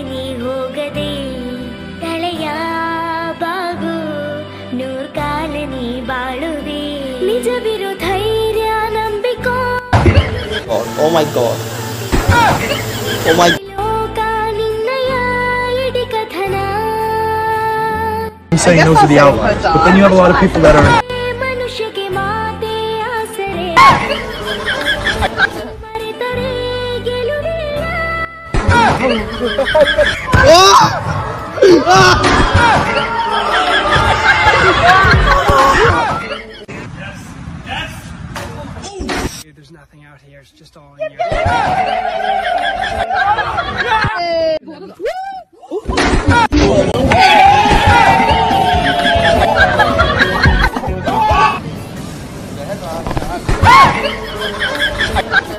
ನೀ ಹೋಗದೆ ತಲೆಯ ಬಾಗು ನೂರ್ ಕಾಲ ನೀ ಬಾಳುವೆ ನಿಜವಿರು ಧೈರ್ಯ ನಂಬಿಕೋ Oh my god. Oh my. ಲೋಕ ನಿನ್ನಯ ಇಡಿ ಕಥನ I'm saying no to the outlet, but then you have a lot of people that are ಮನುಷ್ಯಗೆ ಮಾತೆ ಆಸರೆ ಮರೆತರೆ ಗೆಲುವಿಲ್ಲ there's nothing out here, it's just all in you.